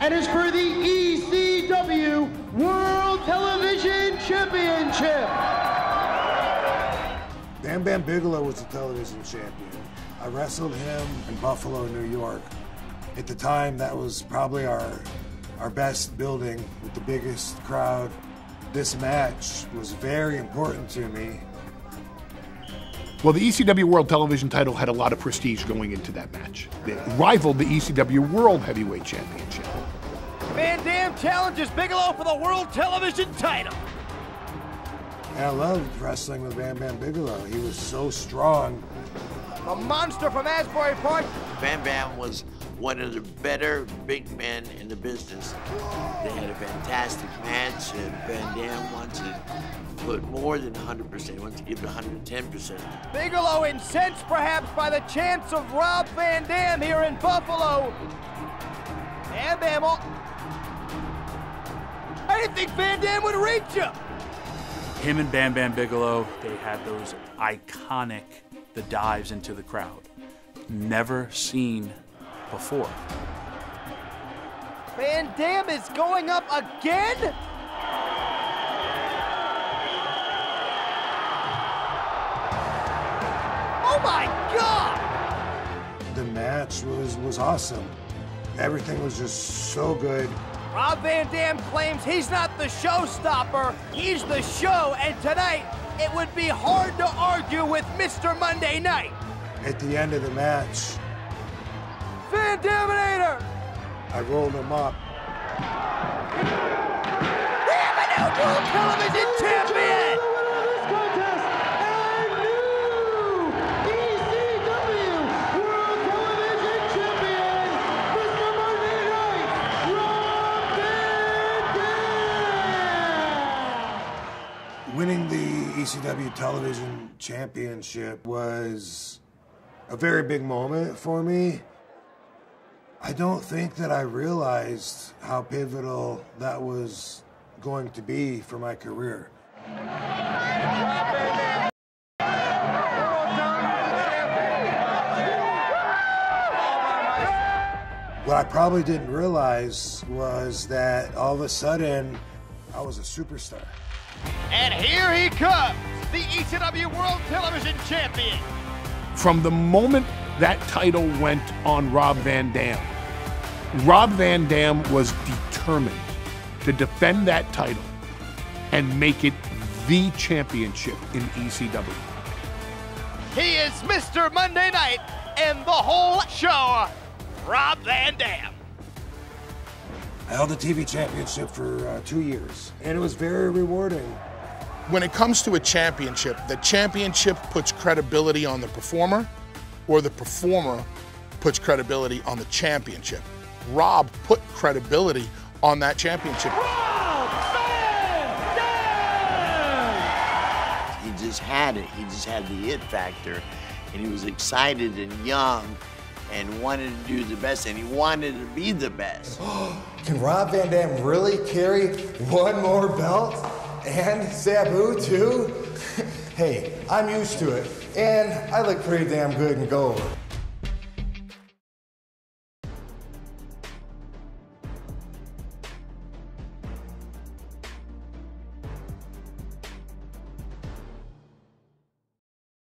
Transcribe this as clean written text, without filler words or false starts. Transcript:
and is for the ECW World Television Championship. Bam Bam Bigelow was the television champion. I wrestled him in Buffalo, New York. At the time, that was probably our best building with the biggest crowd. This match was very important to me. Well, the ECW World Television title had a lot of prestige going into that match. It rivaled the ECW World Heavyweight Championship. Van Dam challenges Bigelow for the World Television title. And I loved wrestling with Bam Bam Bigelow. He was so strong. A monster from Asbury Park. Bam Bam was one of the better big men in the business. They had a fantastic match, and Van Dam wanted to put more than 100%. He wanted to give it 110%. Bigelow incensed perhaps by the chance of Rob Van Dam here in Buffalo. Bam Bam, I didn't think Van Dam would reach you. Him and Bam Bam Bigelow, they had those iconic, the dives into the crowd. Never seen before. Van Dam is going up again? Oh my God! The match was awesome. Everything was just so good. Rob Van Dam claims he's not the showstopper, he's the show, and tonight it would be hard to argue with Mr. Monday Night. At the end of the match, Van Daminator! I rolled him up. We have a new World Television Champion! Winning the ECW Television Championship was a very big moment for me. I don't think that I realized how pivotal that was going to be for my career. What I probably didn't realize was that all of a sudden, I was a superstar. And here he comes, the ECW World Television Champion. From the moment that title went on Rob Van Dam was determined to defend that title and make it the championship in ECW. He is Mr. Monday Night and the whole show, Rob Van Dam. I held the TV championship for 2 years, and it was very rewarding. When it comes to a championship, the championship puts credibility on the performer, or the performer puts credibility on the championship. Rob put credibility on that championship. Rob Van Dam! He just had it. He just had the it factor, and he was excited and young and wanted to do the best, and he wanted to be the best. Can Rob Van Dam really carry one more belt? And Sabu, too? Hey, I'm used to it, and I look pretty damn good in gold.